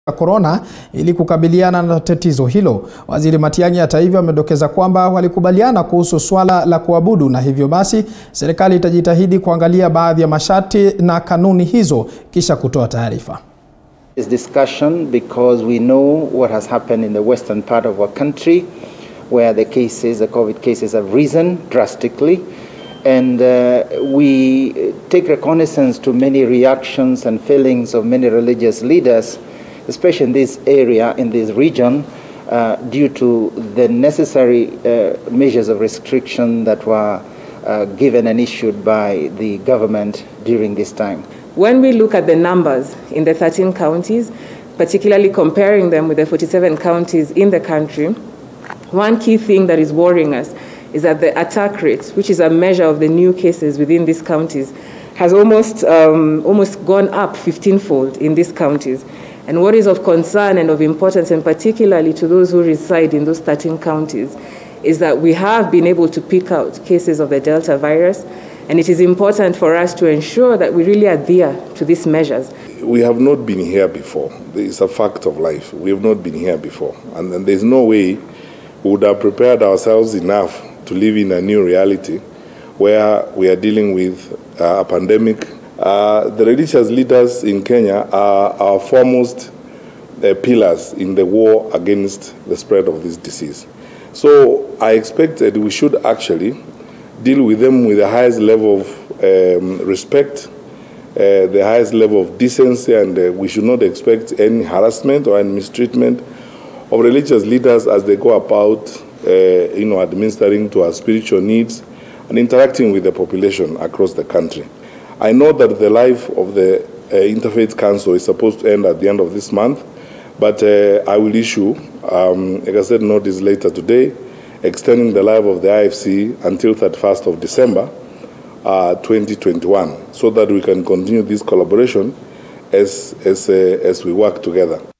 Corona ili kukabiliana na tatizo hilo. Waziri Matiang'i hata hivyo amedokeza kwamba walikubaliana kuhusu swala la kuabudu na hivyo basi serikali itajitahidi kuangalia baadhi ya masharti na kanuni hizo kisha kutoa taarifa. This discussion because we know what has happened in the western part of our country where the COVID cases have risen drastically, and we take reconnaissance to many reactions and feelings of many religious leaders, especially in this area, in this region, due to the necessary measures of restriction that were given and issued by the government during this time. When we look at the numbers in the 13 counties, particularly comparing them with the 47 counties in the country, one key thing that is worrying us is that the attack rate, which is a measure of the new cases within these counties, has almost gone up 15-fold in these counties. And what is of concern and of importance, and particularly to those who reside in those 13 counties, is that we have been able to pick out cases of the Delta virus, and it is important for us to ensure that we really adhere to these measures. We have not been here before. It's a fact of life. We have not been here before. And there's no way we would have prepared ourselves enough to live in a new reality where we are dealing with a pandemic. The religious leaders in Kenya are our foremost pillars in the war against the spread of this disease. So I expect that we should actually deal with them with the highest level of respect, the highest level of decency, and we should not expect any harassment or any mistreatment of religious leaders as they go about administering to our spiritual needs and interacting with the population across the country. I know that the life of the Interfaith Council is supposed to end at the end of this month, but I will issue a gazette notice later today extending the life of the IFC until 31st of December 2021 so that we can continue this collaboration as we work together.